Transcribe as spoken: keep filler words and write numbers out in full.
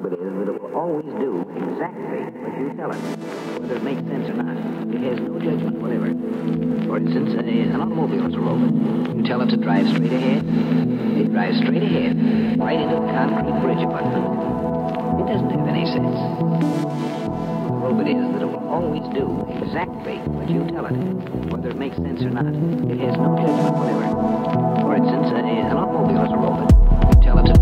robot is that it will always do exactly what you tell it, whether it makes sense or not. It has no judgment whatever. For instance, a, an automobile is a robot. You tell it to drive straight ahead, it drives straight ahead, right into the concrete bridge abutment. It doesn't have any sense. The robot is that it will always do exactly what you tell it, whether it makes sense or not. It has no judgment whatever. For instance, a, an automobile is a robot. You tell it to